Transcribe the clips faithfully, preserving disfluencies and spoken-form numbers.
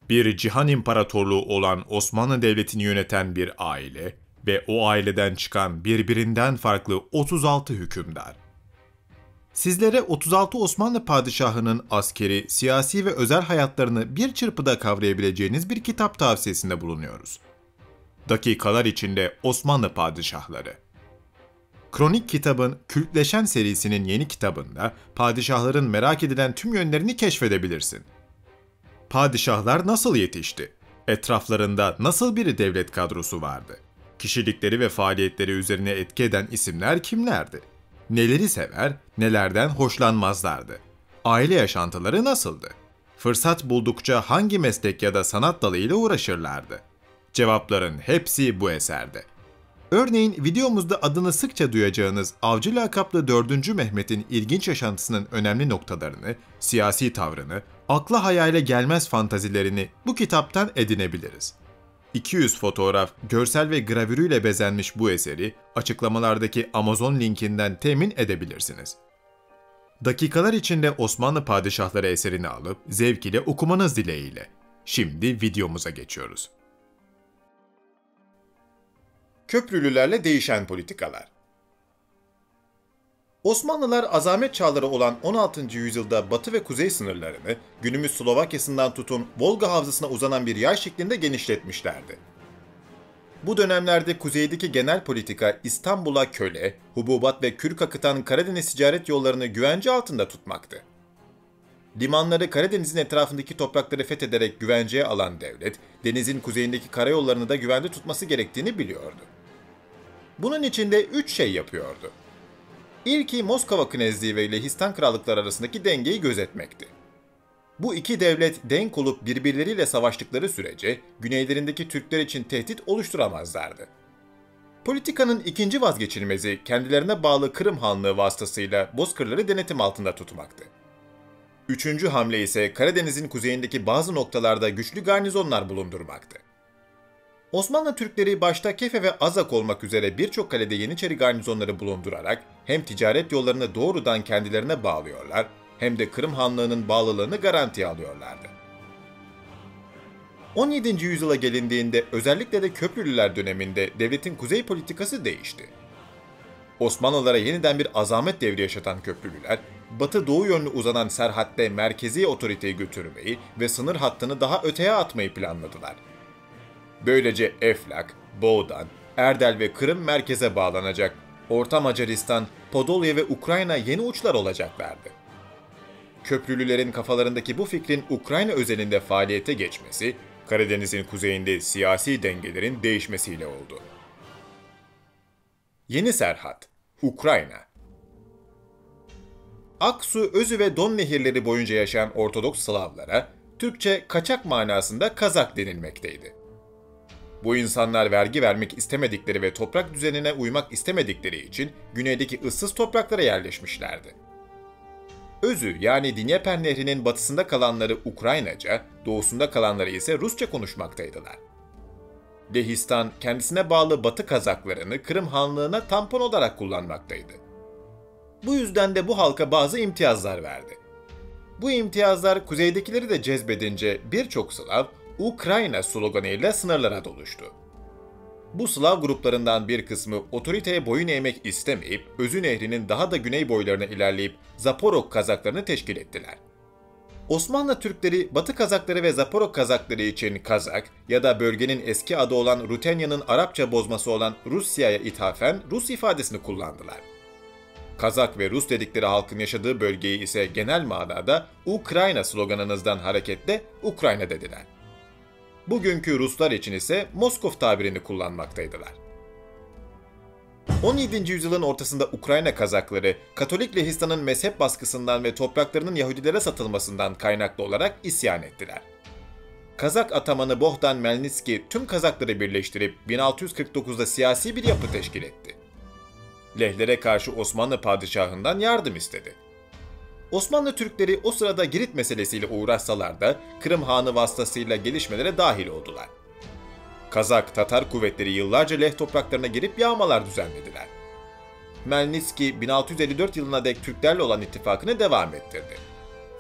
Bir cihan imparatorluğu olan Osmanlı Devleti'ni yöneten bir aile ve o aileden çıkan birbirinden farklı otuz altı hükümdar. Sizlere otuz altı Osmanlı padişahının askeri, siyasi ve özel hayatlarını bir çırpıda kavrayabileceğiniz bir kitap tavsiyesinde bulunuyoruz. Dakikalar içinde Osmanlı Padişahları. Kronik kitabın Kültleşen serisinin yeni kitabında padişahların merak edilen tüm yönlerini keşfedebilirsin. Padişahlar nasıl yetişti? Etraflarında nasıl bir devlet kadrosu vardı? Kişilikleri ve faaliyetleri üzerine etki eden isimler kimlerdi? Neleri sever, nelerden hoşlanmazlardı? Aile yaşantıları nasıldı? Fırsat buldukça hangi meslek ya da sanat dalıyla uğraşırlardı? Cevapların hepsi bu eserde. Örneğin videomuzda adını sıkça duyacağınız Avcı lakaplı dördüncü Mehmet'in ilginç yaşantısının önemli noktalarını, siyasi tavrını, akla hayale gelmez fantazilerini bu kitaptan edinebiliriz. iki yüz fotoğraf, görsel ve gravürüyle bezenmiş bu eseri açıklamalardaki Amazon linkinden temin edebilirsiniz. Dakikalar içinde Osmanlı Padişahları eserini alıp zevk ile okumanız dileğiyle. Şimdi videomuza geçiyoruz. Köprülülerle değişen politikalar. Osmanlılar azamet çağları olan on altıncı yüzyılda batı ve kuzey sınırlarını günümüz Slovakya'sından tutun Volga havzasına uzanan bir yay şeklinde genişletmişlerdi. Bu dönemlerde kuzeydeki genel politika İstanbul'a köle, hububat ve kürk akıtan Karadeniz ticaret yollarını güvence altında tutmaktı. Limanları Karadeniz'in etrafındaki toprakları fethederek güvenceye alan devlet, denizin kuzeyindeki karayollarını da güvende tutması gerektiğini biliyordu. Bunun için de üç şey yapıyordu. İlki Moskova Knezliği ve Lehistan krallıkları arasındaki dengeyi gözetmekti. Bu iki devlet denk olup birbirleriyle savaştıkları sürece güneylerindeki Türkler için tehdit oluşturamazlardı. Politikanın ikinci vazgeçilmezi kendilerine bağlı Kırım Hanlığı vasıtasıyla Bozkırları denetim altında tutmaktı. Üçüncü hamle ise Karadeniz'in kuzeyindeki bazı noktalarda güçlü garnizonlar bulundurmaktı. Osmanlı Türkleri başta Kefe ve Azak olmak üzere birçok kalede Yeniçeri garnizonları bulundurarak hem ticaret yollarını doğrudan kendilerine bağlıyorlar hem de Kırım Hanlığı'nın bağlılığını garantiye alıyorlardı. on yedinci yüzyıla gelindiğinde özellikle de Köprülüler döneminde devletin kuzey politikası değişti. Osmanlılara yeniden bir azamet devri yaşatan Köprülüler, batı-doğu yönlü uzanan Serhat'te merkezi otoriteyi götürmeyi ve sınır hattını daha öteye atmayı planladılar. Böylece Eflak, Boğdan, Erdel ve Kırım merkeze bağlanacak, Orta Macaristan, Podolya ve Ukrayna yeni uçlar olacaklardı. Köprülülerin kafalarındaki bu fikrin Ukrayna özelinde faaliyete geçmesi, Karadeniz'in kuzeyinde siyasi dengelerin değişmesiyle oldu. Yeni Serhat, Ukrayna. Aksu, Özü ve Don nehirleri boyunca yaşayan Ortodoks Slavlara, Türkçe kaçak manasında Kazak denilmekteydi. Bu insanlar vergi vermek istemedikleri ve toprak düzenine uymak istemedikleri için güneydeki ıssız topraklara yerleşmişlerdi. Özü yani Dnyeper Nehri'nin batısında kalanları Ukraynaca, doğusunda kalanları ise Rusça konuşmaktaydılar. Lehistan kendisine bağlı Batı Kazaklarını Kırım Hanlığı'na tampon olarak kullanmaktaydı. Bu yüzden de bu halka bazı imtiyazlar verdi. Bu imtiyazlar kuzeydekileri de cezbedince birçok Slav, Ukrayna sloganıyla sınırlara doluştu. Bu Slav gruplarından bir kısmı otoriteye boyun eğmek istemeyip Özü Nehri'nin daha da güney boylarına ilerleyip Zaporok Kazaklarını teşkil ettiler. Osmanlı Türkleri Batı Kazakları ve Zaporok Kazakları için Kazak ya da bölgenin eski adı olan Rutenya'nın Arapça bozması olan Rusya'ya ithafen Rus ifadesini kullandılar. Kazak ve Rus dedikleri halkın yaşadığı bölgeyi ise genel manada Ukrayna sloganınızdan hareketle Ukrayna dediler. Bugünkü Ruslar için ise Moskov tabirini kullanmaktaydılar. on yedinci yüzyılın ortasında Ukrayna Kazakları, Katolik Lehistan'ın mezhep baskısından ve topraklarının Yahudilere satılmasından kaynaklı olarak isyan ettiler. Kazak atamanı Bohdan Melnitski tüm Kazakları birleştirip bin altı yüz kırk dokuzda siyasi bir yapı teşkil etti. Lehlere karşı Osmanlı padişahından yardım istedi. Osmanlı Türkleri o sırada Girit meselesiyle uğraşsalar da Kırım Hanı vasıtasıyla gelişmelere dahil oldular. Kazak, Tatar kuvvetleri yıllarca Leh topraklarına girip yağmalar düzenlediler. Melnitski bin altı yüz elli dört yılına dek Türklerle olan ittifakını devam ettirdi.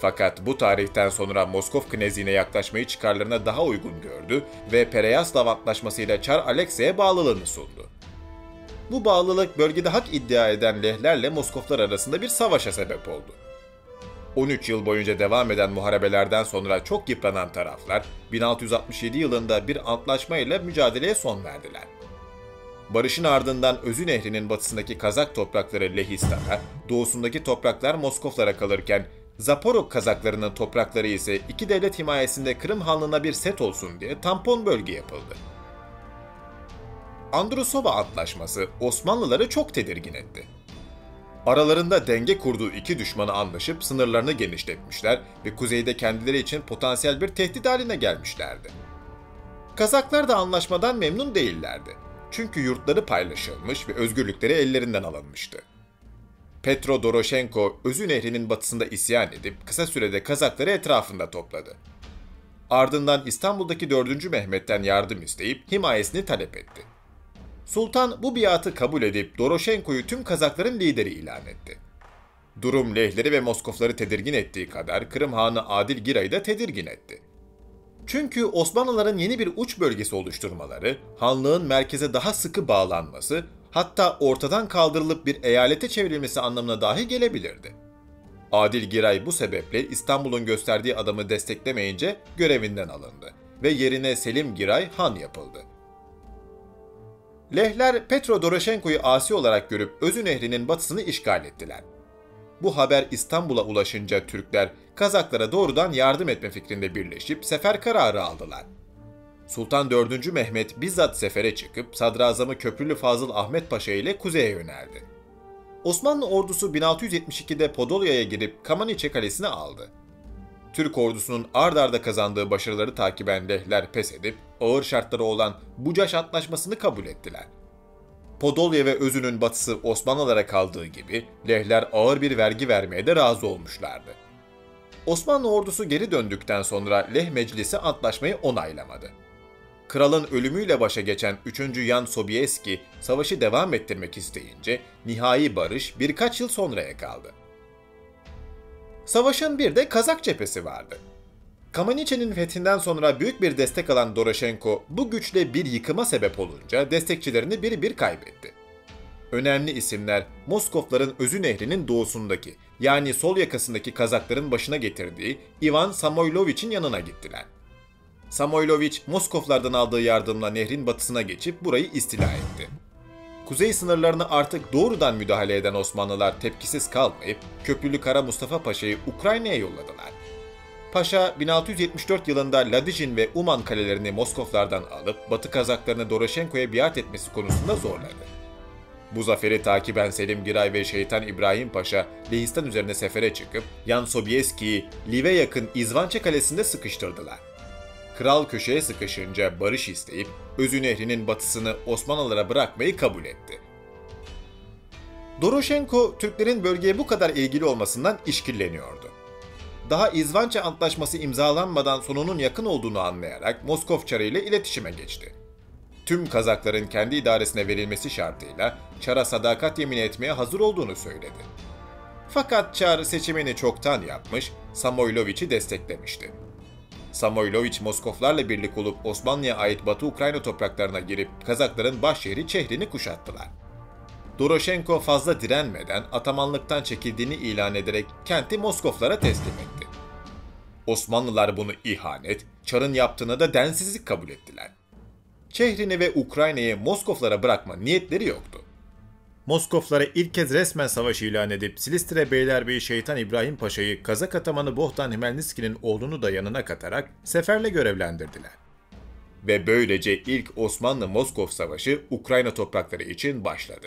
Fakat bu tarihten sonra Moskov Knezliğine yaklaşmayı çıkarlarına daha uygun gördü ve Pereyaslav Antlaşması'yla Çar Aleksey'e bağlılığını sundu. Bu bağlılık bölgede hak iddia eden Lehlerle Moskoflar arasında bir savaşa sebep oldu. on üç yıl boyunca devam eden muharebelerden sonra çok yıpranan taraflar bin altı yüz altmış yedi yılında bir antlaşma ile mücadeleye son verdiler. Barışın ardından Özü Nehri'nin batısındaki Kazak toprakları Lehistan'a, doğusundaki topraklar Moskoflara kalırken Zaporok Kazaklarının toprakları ise iki devlet himayesinde Kırım Hanlığı'na bir set olsun diye tampon bölge yapıldı. Andrusova Antlaşması Osmanlıları çok tedirgin etti. Aralarında denge kurduğu iki düşmanı anlaşıp sınırlarını genişletmişler ve kuzeyde kendileri için potansiyel bir tehdit haline gelmişlerdi. Kazaklar da anlaşmadan memnun değillerdi. Çünkü yurtları paylaşılmış ve özgürlükleri ellerinden alınmıştı. Petro Doroshenko, Özü Nehri'nin batısında isyan edip kısa sürede Kazakları etrafında topladı. Ardından İstanbul'daki dördüncü Mehmet'ten yardım isteyip himayesini talep etti. Sultan bu biatı kabul edip Doroshenko'yu tüm Kazakların lideri ilan etti. Durum Lehleri ve Moskofları tedirgin ettiği kadar Kırım Hanı Adil Giray'ı da tedirgin etti. Çünkü Osmanlıların yeni bir uç bölgesi oluşturmaları, hanlığın merkeze daha sıkı bağlanması, hatta ortadan kaldırılıp bir eyalete çevrilmesi anlamına dahi gelebilirdi. Adil Giray bu sebeple İstanbul'un gösterdiği adamı desteklemeyince görevinden alındı ve yerine Selim Giray han yapıldı. Lehler Petro Doroshenko'yu asi olarak görüp Özü Nehri'nin batısını işgal ettiler. Bu haber İstanbul'a ulaşınca Türkler Kazaklara doğrudan yardım etme fikrinde birleşip sefer kararı aldılar. Sultan dördüncü Mehmet bizzat sefere çıkıp Sadrazamı Köprülü Fazıl Ahmet Paşa ile kuzeye yöneldi. Osmanlı ordusu bin altı yüz yetmiş ikide Podolya'ya girip Kamaniçe Kalesi'ni aldı. Türk ordusunun ard arda kazandığı başarıları takiben Lehler pes edip ağır şartları olan Bucaş Antlaşması'nı kabul ettiler. Podolya ve Özü'nün batısı Osmanlılara kaldığı gibi Lehler ağır bir vergi vermeye de razı olmuşlardı. Osmanlı ordusu geri döndükten sonra Leh Meclisi antlaşmayı onaylamadı. Kralın ölümüyle başa geçen üçüncü Yan Sobieski savaşı devam ettirmek isteyince nihai barış birkaç yıl sonraya kaldı. Savaşın bir de Kazak cephesi vardı. Kamaniçe'nin fethinden sonra büyük bir destek alan Doroshenko bu güçle bir yıkıma sebep olunca destekçilerini bir bir kaybetti. Önemli isimler Moskofların Özü Nehri'nin doğusundaki yani sol yakasındaki Kazakların başına getirdiği Ivan Samoylovich'in yanına gittiler. Samoylovich Moskoflardan aldığı yardımla nehrin batısına geçip burayı istila etti. Kuzey sınırlarını artık doğrudan müdahale eden Osmanlılar tepkisiz kalmayıp Köprülü Kara Mustafa Paşa'yı Ukrayna'ya yolladılar. Paşa bin altı yüz yetmiş dört yılında Ladijin ve Uman kalelerini Moskoflardan alıp Batı Kazaklarını Doroshenko'ya biat etmesi konusunda zorladı. Bu zaferi takiben Selim Giray ve Şeytan İbrahim Paşa Lehistan üzerine sefere çıkıp Yan Sobieski'yi Lviv'e yakın İzvançe Kalesi'nde sıkıştırdılar. Kral köşeye sıkışınca barış isteyip Özü Nehri'nin batısını Osmanlılara bırakmayı kabul etti. Doroshenko, Türklerin bölgeye bu kadar ilgili olmasından işkilleniyordu. Daha İzvançe Antlaşması imzalanmadan sonunun yakın olduğunu anlayarak Moskov Çarı ile iletişime geçti. Tüm Kazakların kendi idaresine verilmesi şartıyla Çar'a sadakat yemini etmeye hazır olduğunu söyledi. Fakat Çar seçimini çoktan yapmış, Samoylovich'i desteklemişti. Samoylovich Moskoflarla birlik olup Osmanlı'ya ait Batı Ukrayna topraklarına girip Kazakların başşehri Çehrin'i kuşattılar. Doroshenko fazla direnmeden atamanlıktan çekildiğini ilan ederek kenti Moskoflara teslim etti. Osmanlılar bunu ihanet, Çar'ın yaptığını da densizlik kabul ettiler. Çehrin'i ve Ukrayna'yı Moskoflara bırakma niyetleri yoktu. Moskoflara ilk kez resmen savaş ilan edip Silistre Beylerbeyi Şeytan İbrahim Paşa'yı Kazak atamanı Bohdan Hmelnitski'nin oğlunu da yanına katarak seferle görevlendirdiler. Ve böylece ilk Osmanlı-Moskov Savaşı Ukrayna toprakları için başladı.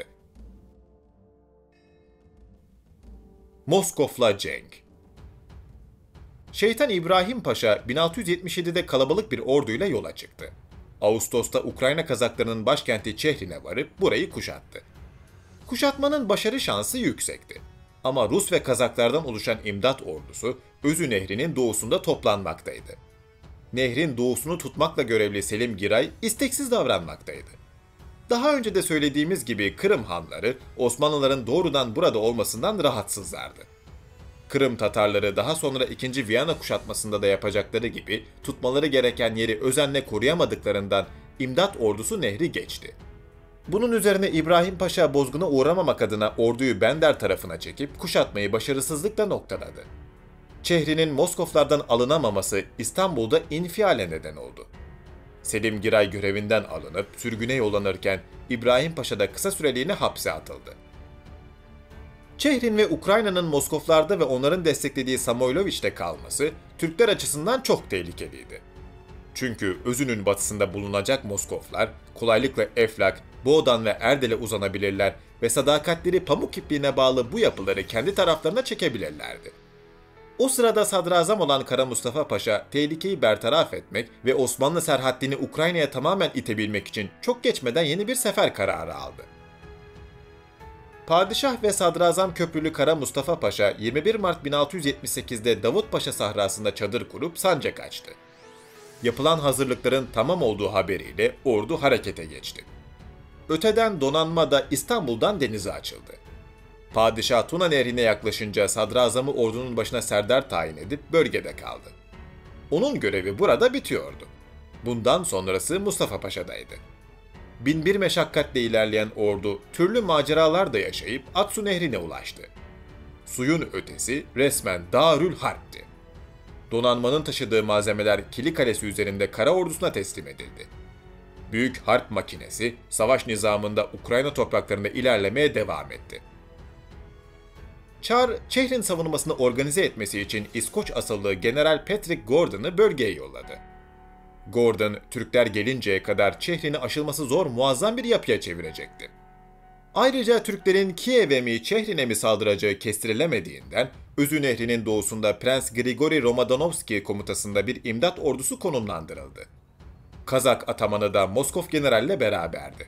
Moskov'la cenk. Şeytan İbrahim Paşa bin altı yüz yetmiş yedide kalabalık bir orduyla yola çıktı. Ağustos'ta Ukrayna Kazaklarının başkenti Çehrin'e varıp burayı kuşattı. Kuşatmanın başarı şansı yüksekti. Ama Rus ve Kazaklardan oluşan imdat ordusu Özü Nehri'nin doğusunda toplanmaktaydı. Nehrin doğusunu tutmakla görevli Selim Giray isteksiz davranmaktaydı. Daha önce de söylediğimiz gibi Kırım hanları Osmanlıların doğrudan burada olmasından rahatsızlardı. Kırım Tatarları daha sonra ikinci. Viyana kuşatmasında da yapacakları gibi tutmaları gereken yeri özenle koruyamadıklarından imdat ordusu nehri geçti. Bunun üzerine İbrahim Paşa bozguna uğramamak adına orduyu Bender tarafına çekip kuşatmayı başarısızlıkla noktaladı. Çehri'nin Moskovlardan alınamaması İstanbul'da infiale neden oldu. Selim Giray görevinden alınıp sürgüne yollanırken İbrahim Paşa da kısa süreliğine hapse atıldı. Çehrin ve Ukrayna'nın Moskovlarda ve onların desteklediği Samoyloviç'te kalması Türkler açısından çok tehlikeliydi. Çünkü özünün batısında bulunacak Moskovlar kolaylıkla Eflak, Boğdan ve Erdel'e uzanabilirler ve sadakatleri pamuk ipliğine bağlı bu yapıları kendi taraflarına çekebilirlerdi. O sırada sadrazam olan Kara Mustafa Paşa tehlikeyi bertaraf etmek ve Osmanlı serhaddini Ukrayna'ya tamamen itebilmek için çok geçmeden yeni bir sefer kararı aldı. Padişah ve Sadrazam Köprülü Kara Mustafa Paşa yirmi bir Mart bin altı yüz yetmiş sekiz'de Davutpaşa sahrasında çadır kurup sancak açtı. Yapılan hazırlıkların tamam olduğu haberiyle ordu harekete geçti. Öteden donanma da İstanbul'dan denize açıldı. Padişah Tuna Nehri'ne yaklaşınca sadrazamı ordunun başına serdar tayin edip bölgede kaldı. Onun görevi burada bitiyordu. Bundan sonrası Mustafa Paşa'daydı. Bin bir meşakkatle ilerleyen ordu türlü maceralar da yaşayıp Aksu Nehri'ne ulaştı. Suyun ötesi resmen Darül Harp'ti. Donanmanın taşıdığı malzemeler Kili Kalesi üzerinde kara ordusuna teslim edildi. Büyük harp makinesi savaş nizamında Ukrayna topraklarında ilerlemeye devam etti. Çar, Çehrin savunmasını organize etmesi için İskoç asıllı General Patrick Gordon'ı bölgeye yolladı. Gordon, Türkler gelinceye kadar Çehrin'i aşılması zor muazzam bir yapıya çevirecekti. Ayrıca Türklerin Kiev'e mi Çehrin'e mi saldıracağı kestirilemediğinden Özü Nehri'nin doğusunda Prens Grigori Romadanovski komutasında bir imdat ordusu konumlandırıldı. Kazak atamanı da Moskov generalle beraberdi.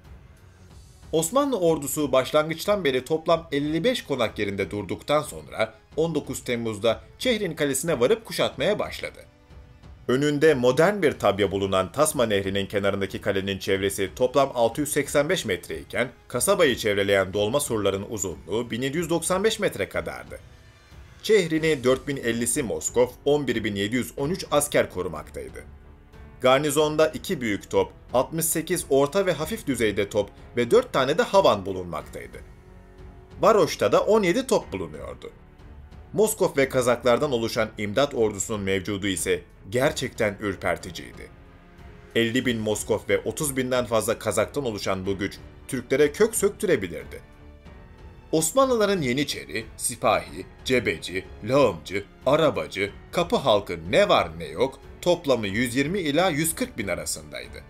Osmanlı ordusu başlangıçtan beri toplam elli beş konak yerinde durduktan sonra on dokuz Temmuz'da Çehrin Kalesi'ne varıp kuşatmaya başladı. Önünde modern bir tabya bulunan Tasma Nehri'nin kenarındaki kalenin çevresi toplam altı yüz seksen beş metre iken kasabayı çevreleyen dolma surların uzunluğu bin yedi yüz doksan beş metre kadardı. Çehrin'i dört bin ellisi Moskov, on bir bin yedi yüz on üç asker korumaktaydı. Garnizonda iki büyük top, altmış sekiz orta ve hafif düzeyde top ve dört tane de havan bulunmaktaydı. Varoş'ta da on yedi top bulunuyordu. Moskov ve Kazaklardan oluşan imdat ordusunun mevcudu ise gerçekten ürperticiydi. elli bin Moskov ve otuz binden fazla Kazak'tan oluşan bu güç Türklere kök söktürebilirdi. Osmanlıların Yeniçeri, Sipahi, Cebeci, Lağımcı, Arabacı, kapı halkı ne var ne yok toplamı yüz yirmi ila yüz kırk bin arasındaydı.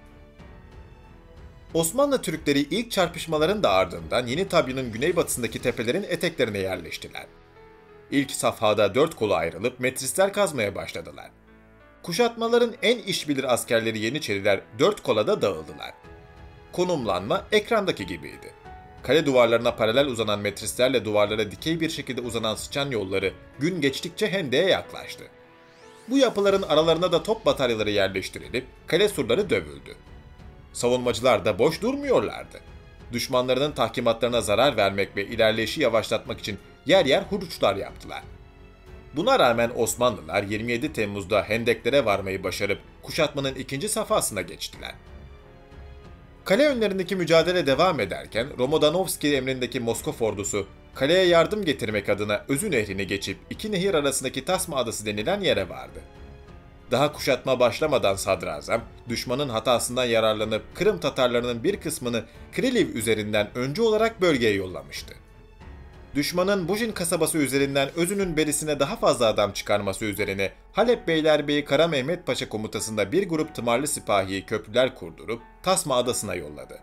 Osmanlı Türkleri ilk çarpışmaların da ardından Yeni Tabya'nın güneybatısındaki tepelerin eteklerine yerleştiler. İlk safhada dört kola ayrılıp metrisler kazmaya başladılar. Kuşatmaların en işbilir askerleri Yeniçeriler dört kolada dağıldılar. Konumlanma ekrandaki gibiydi. Kale duvarlarına paralel uzanan metrislerle duvarlara dikey bir şekilde uzanan sıçan yolları gün geçtikçe hendeye yaklaştı. Bu yapıların aralarına da top bataryaları yerleştirilip kale surları dövüldü. Savunmacılar da boş durmuyorlardı. Düşmanlarının tahkimatlarına zarar vermek ve ilerleyişi yavaşlatmak için yer yer huruçlar yaptılar. Buna rağmen Osmanlılar yirmi yedi Temmuz'da hendeklere varmayı başarıp kuşatmanın ikinci safhasına geçtiler. Kale önlerindeki mücadele devam ederken Romodanovski emrindeki Moskov ordusu kaleye yardım getirmek adına Özü Nehri'ni geçip iki nehir arasındaki Tasma Adası denilen yere vardı. Daha kuşatma başlamadan sadrazam, düşmanın hatasından yararlanıp Kırım Tatarlarının bir kısmını Kriliv üzerinden öncü olarak bölgeye yollamıştı. Düşmanın Bujin kasabası üzerinden Özü'nün berisine daha fazla adam çıkarması üzerine Halep Beylerbeyi Kara Mehmet Paşa komutasında bir grup tımarlı sipahiyi köprüler kurdurup Tasma Adası'na yolladı.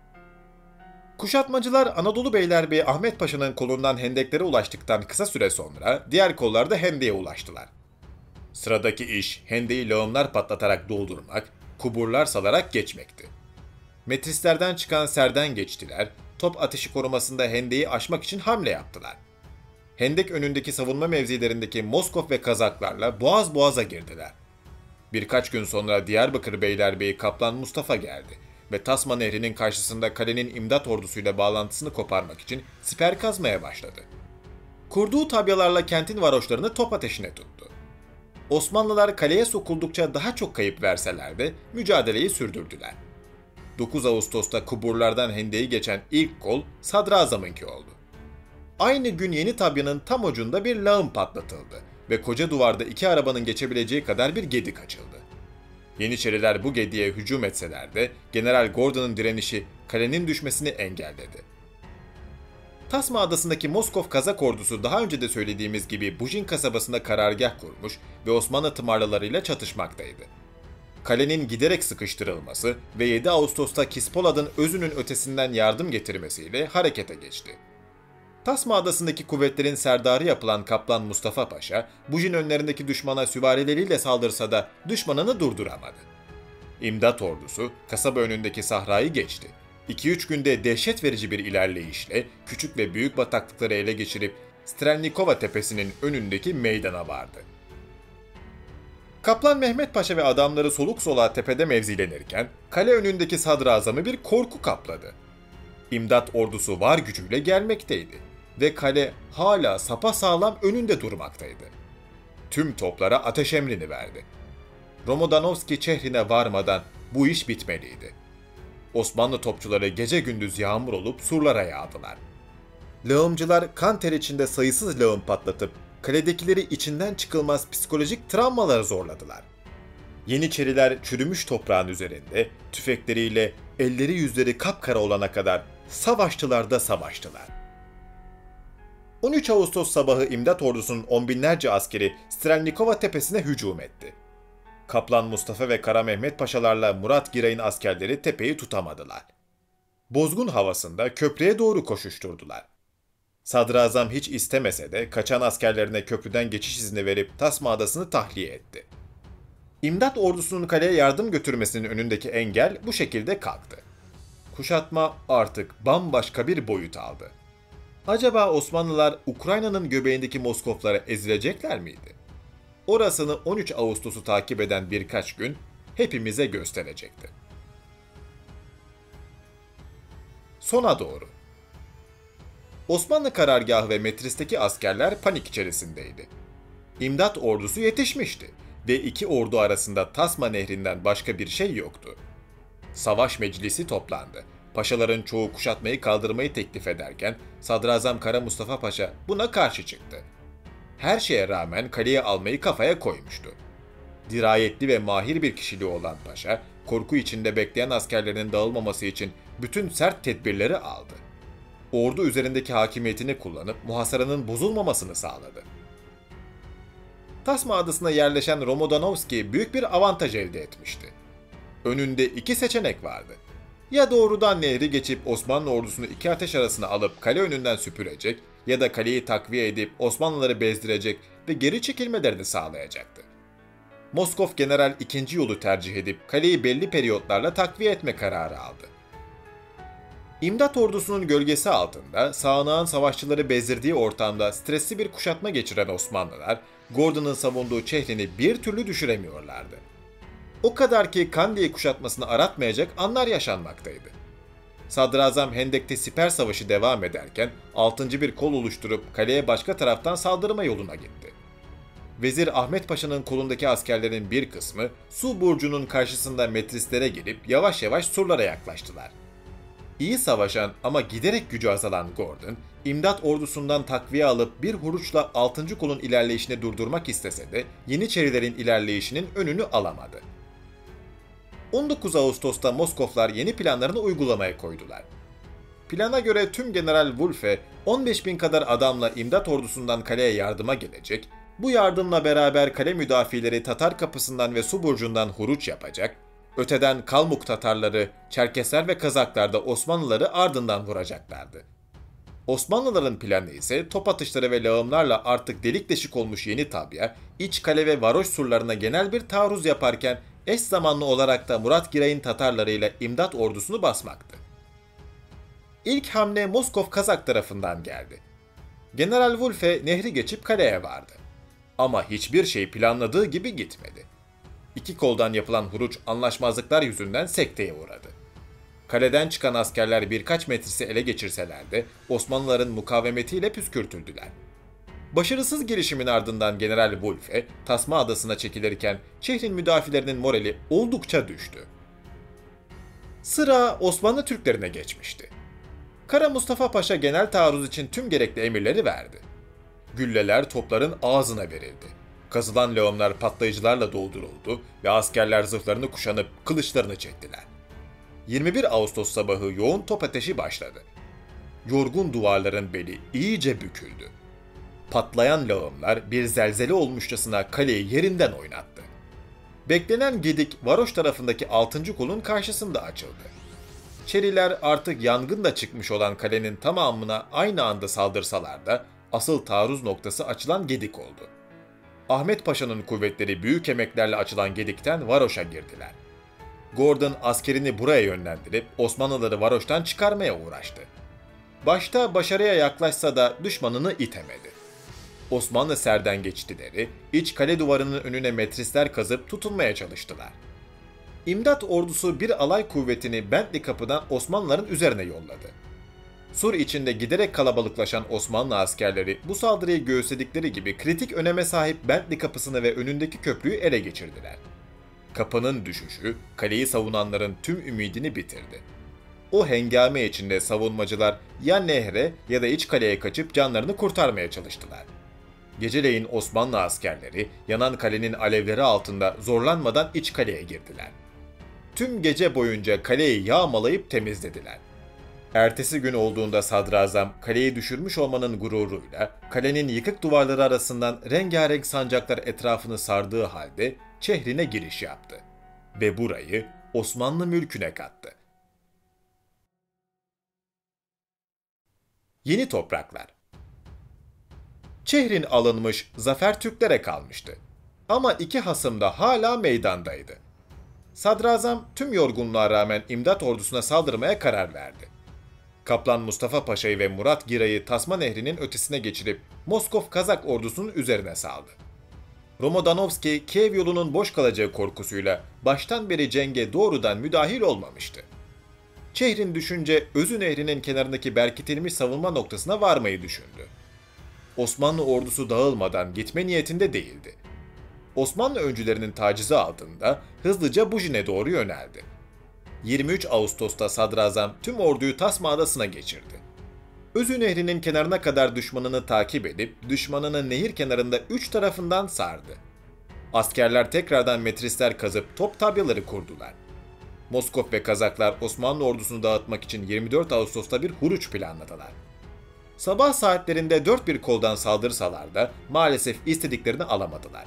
Kuşatmacılar Anadolu Beylerbeyi Ahmet Paşa'nın kolundan hendeklere ulaştıktan kısa süre sonra diğer kollarda hendeye ulaştılar. Sıradaki iş hendeyi lağımlar patlatarak doldurmak, kuburlar salarak geçmekti. Metrislerden çıkan serden geçtiler, top ateşi korumasında hendeyi aşmak için hamle yaptılar. Hendek önündeki savunma mevzilerindeki Moskov ve Kazaklarla boğaz boğaza girdiler. Birkaç gün sonra Diyarbakır Beylerbeyi Kaplan Mustafa geldi ve Tasma Nehri'nin karşısında kalenin imdat ordusuyla bağlantısını koparmak için siper kazmaya başladı. Kurduğu tabyalarla kentin varoşlarını top ateşine tuttu. Osmanlılar kaleye sokuldukça daha çok kayıp verseler de mücadeleyi sürdürdüler. dokuz Ağustos'ta kuburlardan hendeyi geçen ilk gol Sadrazam'ınki oldu. Aynı gün Yeni Tabya'nın tam ucunda bir lağım patlatıldı ve koca duvarda iki arabanın geçebileceği kadar bir gedik açıldı. Yeniçeriler bu gediğe hücum etseler de General Gordon'un direnişi kalenin düşmesini engelledi. Tasma Adası'ndaki Moskov Kazak ordusu daha önce de söylediğimiz gibi Bujin kasabasında karargah kurmuş ve Osmanlı tımarlılarıyla çatışmaktaydı. Kalenin giderek sıkıştırılması ve yedi Ağustos'ta Kispolad'ın Özü'nün ötesinden yardım getirmesiyle harekete geçti. Tasma Adası'ndaki kuvvetlerin serdarı yapılan Kaplan Mustafa Paşa, Bujin önlerindeki düşmana süvarileriyle saldırsa da düşmanını durduramadı. İmdat ordusu kasaba önündeki sahrayı geçti. iki üç günde dehşet verici bir ilerleyişle küçük ve büyük bataklıkları ele geçirip Strelnikova tepesinin önündeki meydana vardı. Kaplan Mehmet Paşa ve adamları soluk soluğa tepede mevzilenirken kale önündeki sadrazamı bir korku kapladı. İmdat ordusu var gücüyle gelmekteydi ve kale hala sapasağlam önünde durmaktaydı. Tüm toplara ateş emrini verdi. Romodanovski şehrine varmadan bu iş bitmeliydi. Osmanlı topçuları gece gündüz yağmur olup surlara yağdılar. Lağımcılar kan ter içinde sayısız lağım patlatıp kaledekileri içinden çıkılmaz psikolojik travmalara zorladılar. Yeniçeriler çürümüş toprağın üzerinde tüfekleriyle elleri yüzleri kapkara olana kadar savaştılar da savaştılar. on üç Ağustos sabahı imdat ordusunun on binlerce askeri Strelnikova tepesine hücum etti. Kaplan Mustafa ve Kara Mehmet Paşalarla Murat Giray'ın askerleri tepeyi tutamadılar. Bozgun havasında köprüye doğru koşuşturdular. Sadrazam hiç istemese de kaçan askerlerine köprüden geçiş izni verip Tasma Adası'nı tahliye etti. İmdat ordusunun kaleye yardım götürmesinin önündeki engel bu şekilde kalktı. Kuşatma artık bambaşka bir boyut aldı. Acaba Osmanlılar Ukrayna'nın göbeğindeki Moskovlara ezilecekler miydi? Orasını on üç Ağustos'u takip eden birkaç gün hepimize gösterecekti. Sona doğru. Osmanlı karargahı ve Metris'teki askerler panik içerisindeydi. İmdat ordusu yetişmişti ve iki ordu arasında Tasma Nehri'nden başka bir şey yoktu. Savaş meclisi toplandı. Paşaların çoğu kuşatmayı kaldırmayı teklif ederken Sadrazam Kara Mustafa Paşa buna karşı çıktı. Her şeye rağmen kaleyi almayı kafaya koymuştu. Dirayetli ve mahir bir kişiliği olan paşa, korku içinde bekleyen askerlerin dağılmaması için bütün sert tedbirleri aldı. Ordu üzerindeki hakimiyetini kullanıp muhasaranın bozulmamasını sağladı. Tasma Adası'na yerleşen Romodanovski büyük bir avantaj elde etmişti. Önünde iki seçenek vardı. Ya doğrudan nehri geçip Osmanlı ordusunu iki ateş arasına alıp kale önünden süpürecek ya da kaleyi takviye edip Osmanlıları bezdirecek ve geri çekilmelerini sağlayacaktı. Moskov General ikinci yolu tercih edip kaleyi belli periyotlarla takviye etme kararı aldı. İmdat ordusunun gölgesi altında sağanağın savaşçıları bezdirdiği ortamda stresli bir kuşatma geçiren Osmanlılar, Gordon'un savunduğu şehrini bir türlü düşüremiyorlardı. O kadar ki Kandiye kuşatmasını aratmayacak anlar yaşanmaktaydı. Sadrazam Hendek'te siper savaşı devam ederken altıncı bir kol oluşturup kaleye başka taraftan saldırma yoluna gitti. Vezir Ahmet Paşa'nın kolundaki askerlerin bir kısmı su burcunun karşısında metrislere gelip yavaş yavaş surlara yaklaştılar. İyi savaşan ama giderek gücü azalan Gordon, imdat ordusundan takviye alıp bir huruçla altıncı kolun ilerleyişini durdurmak istese de Yeniçerilerin ilerleyişinin önünü alamadı. on dokuz Ağustos'ta Moskovlar yeni planlarını uygulamaya koydular. Plana göre tüm General Wolfe on beş bin kadar adamla imdat ordusundan kaleye yardıma gelecek, bu yardımla beraber kale müdafileri Tatar kapısından ve su burcundan huruç yapacak, öteden Kalmuk Tatarları, Çerkesler ve Kazaklar da Osmanlıları ardından vuracaklardı. Osmanlıların planı ise top atışları ve lağımlarla artık delik deşik olmuş Yeni Tabya, iç kale ve varoş surlarına genel bir taarruz yaparken eş zamanlı olarak da Murat Giray'ın Tatarlarıyla imdat ordusunu basmaktı. İlk hamle Moskov Kazak tarafından geldi. General Wolfe nehri geçip kaleye vardı. Ama hiçbir şey planladığı gibi gitmedi. İki koldan yapılan huruç anlaşmazlıklar yüzünden sekteye uğradı. Kaleden çıkan askerler birkaç metresi ele geçirseler de Osmanlıların mukavemetiyle püskürtüldüler. Başarısız girişimin ardından General Wolfe, Tasma Adası'na çekilirken şehrin müdafilerinin morali oldukça düştü. Sıra Osmanlı Türklerine geçmişti. Kara Mustafa Paşa genel taarruz için tüm gerekli emirleri verdi. Gülleler topların ağzına verildi. Kazılan lağımlar patlayıcılarla dolduruldu ve askerler zırhlarını kuşanıp kılıçlarını çektiler. yirmi bir Ağustos sabahı yoğun top ateşi başladı. Yorgun duvarların beli iyice büküldü. Patlayan lağımlar bir zelzele olmuşçasına kaleyi yerinden oynattı. Beklenen gedik varoş tarafındaki altıncı kolun karşısında açıldı. Çeriler artık yangında çıkmış olan kalenin tamamına aynı anda saldırsalar da asıl taarruz noktası açılan gedik oldu. Ahmet Paşa'nın kuvvetleri büyük emeklerle açılan gedikten varoşa girdiler. Gordon askerini buraya yönlendirip Osmanlıları varoştan çıkarmaya uğraştı. Başta başarıya yaklaşsa da düşmanını itemedi. Osmanlı serdengeçtileri iç kale duvarının önüne metrisler kazıp tutunmaya çalıştılar. İmdat ordusu bir alay kuvvetini Bentley Kapı'dan Osmanlıların üzerine yolladı. Sur içinde giderek kalabalıklaşan Osmanlı askerleri bu saldırıyı göğüsledikleri gibi kritik öneme sahip Bentley Kapısı'nı ve önündeki köprüyü ele geçirdiler. Kapının düşüşü kaleyi savunanların tüm ümidini bitirdi. O hengame içinde savunmacılar ya nehre ya da iç kaleye kaçıp canlarını kurtarmaya çalıştılar. Geceleyin Osmanlı askerleri yanan kalenin alevleri altında zorlanmadan iç kaleye girdiler. Tüm gece boyunca kaleyi yağmalayıp temizlediler. Ertesi gün olduğunda sadrazam kaleyi düşürmüş olmanın gururuyla kalenin yıkık duvarları arasından rengarenk sancaklar etrafını sardığı halde şehrine giriş yaptı ve burayı Osmanlı mülküne kattı. Yeni topraklar. Şehrin alınmış, zafer Türklere kalmıştı. Ama iki hasım da hala meydandaydı. Sadrazam tüm yorgunluğa rağmen imdat ordusuna saldırmaya karar verdi. Kaplan Mustafa Paşa'yı ve Murat Giray'ı Tasma Nehri'nin ötesine geçirip Moskov Kazak ordusunun üzerine saldı. Romodanovski, Kiev yolunun boş kalacağı korkusuyla baştan beri cenge doğrudan müdahil olmamıştı. Şehrin düşünce Özü Nehri'nin kenarındaki berkitilmiş savunma noktasına varmayı düşündü. Osmanlı ordusu dağılmadan gitme niyetinde değildi. Osmanlı öncülerinin tacizi altında hızlıca Bujin'e doğru yöneldi. yirmi üç Ağustos'ta sadrazam tüm orduyu Tasma Adası'na geçirdi. Özü Nehri'nin kenarına kadar düşmanını takip edip düşmanını nehir kenarında üç tarafından sardı. Askerler tekrardan metrisler kazıp top tabyaları kurdular. Moskov ve Kazaklar Osmanlı ordusunu dağıtmak için yirmi dört Ağustos'ta bir huruç planladılar. Sabah saatlerinde dört bir koldan saldırsalar da maalesef istediklerini alamadılar.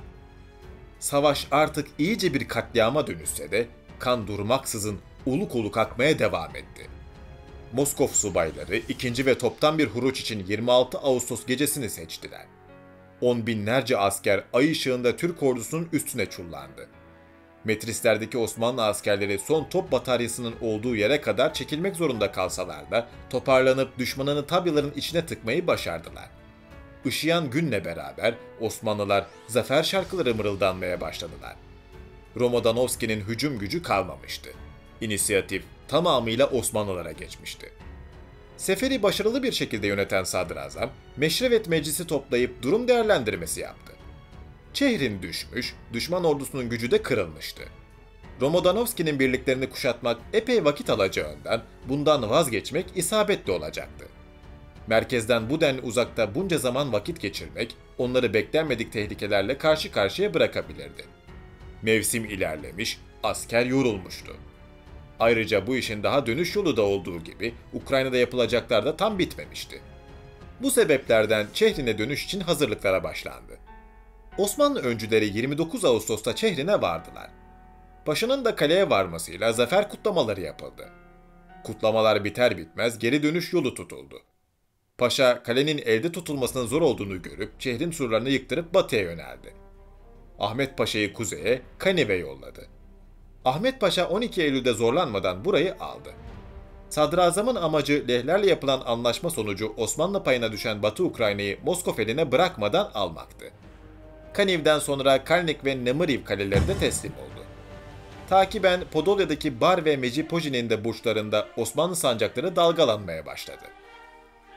Savaş artık iyice bir katliama dönüşse de kan durmaksızın oluk oluk akmaya devam etti. Moskov subayları ikinci ve toptan bir huruç için yirmi altı Ağustos gecesini seçtiler. On binlerce asker ay ışığında Türk ordusunun üstüne çullandı. Metrislerdeki Osmanlı askerleri son top bataryasının olduğu yere kadar çekilmek zorunda kalsalar da toparlanıp düşmanını tabyaların içine tıkmayı başardılar. Işıyan günle beraber Osmanlılar zafer şarkıları mırıldanmaya başladılar. Romodanovski'nin hücum gücü kalmamıştı. İnisiyatif tamamıyla Osmanlılara geçmişti. Seferi başarılı bir şekilde yöneten sadrazam, Meşrevet Meclisi toplayıp durum değerlendirmesi yaptı. Şehrin düşmüş, düşman ordusunun gücü de kırılmıştı. Romodanovski'nin birliklerini kuşatmak epey vakit alacağından bundan vazgeçmek isabetli olacaktı. Merkezden bu denli uzakta bunca zaman vakit geçirmek, onları beklenmedik tehlikelerle karşı karşıya bırakabilirdi. Mevsim ilerlemiş, asker yorulmuştu. Ayrıca bu işin daha dönüş yolu da olduğu gibi Ukrayna'da yapılacaklar da tam bitmemişti. Bu sebeplerden şehrine dönüş için hazırlıklara başlandı. Osmanlı öncüleri yirmi dokuz Ağustos'ta şehrine vardılar. Paşa'nın da kaleye varmasıyla zafer kutlamaları yapıldı. Kutlamalar biter bitmez geri dönüş yolu tutuldu. Paşa kalenin elde tutulmasının zor olduğunu görüp şehrin surlarını yıktırıp batıya yöneldi. Ahmet Paşa'yı kuzeye, Kanev'e yolladı. Ahmet Paşa on iki Eylül'de zorlanmadan burayı aldı. Sadrazamın amacı lehlerle yapılan anlaşma sonucu Osmanlı payına düşen Batı Ukrayna'yı Moskov eline bırakmadan almaktı. Kaniv'den sonra Kalnik ve Nemiriv kaleleri de teslim oldu. Takiben Podolya'daki Bar ve Mecipoji'nin de burçlarında Osmanlı sancakları dalgalanmaya başladı.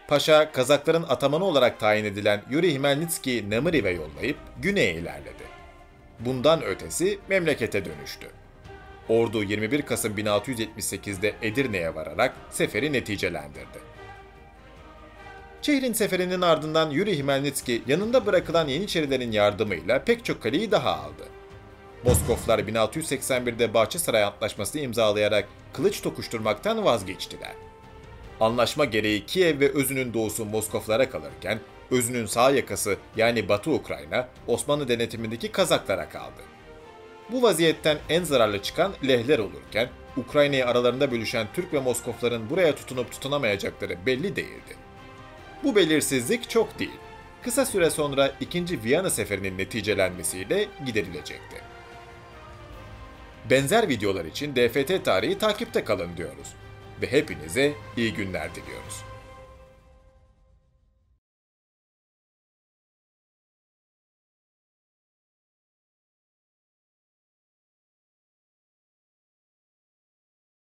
Paşa, Kazakların atamanı olarak tayin edilen Yuri Hmelnitski'yi Nemriv'e yollayıp güneye ilerledi. Bundan ötesi memlekete dönüştü. Ordu yirmi bir Kasım bin altı yüz yetmiş sekiz'de Edirne'ye vararak seferi neticelendirdi. Çihrin seferinin ardından Yuri Hmelnitski yanında bırakılan Yeniçerilerin yardımıyla pek çok kaleyi daha aldı. Moskoflar bin altı yüz seksen bir'de Bahçesaray Antlaşması'nı imzalayarak kılıç tokuşturmaktan vazgeçtiler. Anlaşma gereği Kiev ve Özü'nün doğusu Moskoflara kalırken, Özü'nün sağ yakası yani Batı Ukrayna, Osmanlı denetimindeki Kazaklara kaldı. Bu vaziyetten en zararlı çıkan Lehler olurken, Ukrayna'yı aralarında bölüşen Türk ve Moskofların buraya tutunup tutunamayacakları belli değildi. Bu belirsizlik çok değil, kısa süre sonra ikinci Viyana Seferi'nin neticelenmesiyle giderilecekti. Benzer videolar için D F T Tarihi takipte kalın diyoruz ve hepinize iyi günler diliyoruz.